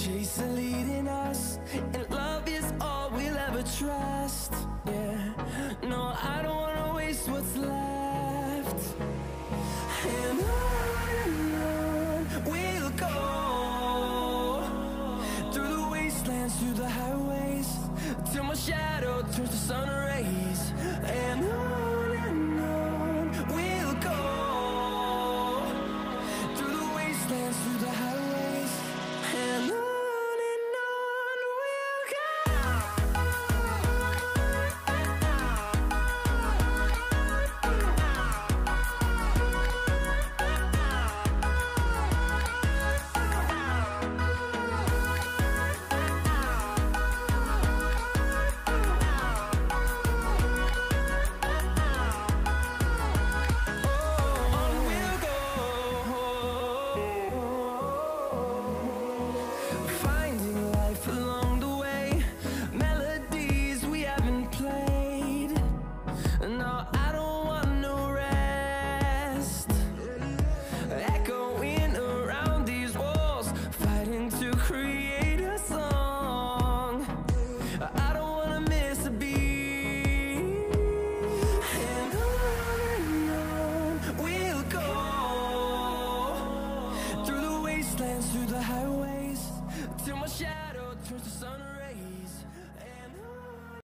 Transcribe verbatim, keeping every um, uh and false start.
chase the leading us, and love is all we'll ever trust. Yeah, no, I don't wanna waste what's left. And on and on we'll go, through the wastelands, through the highways, till my shadow turns to sun rays. And on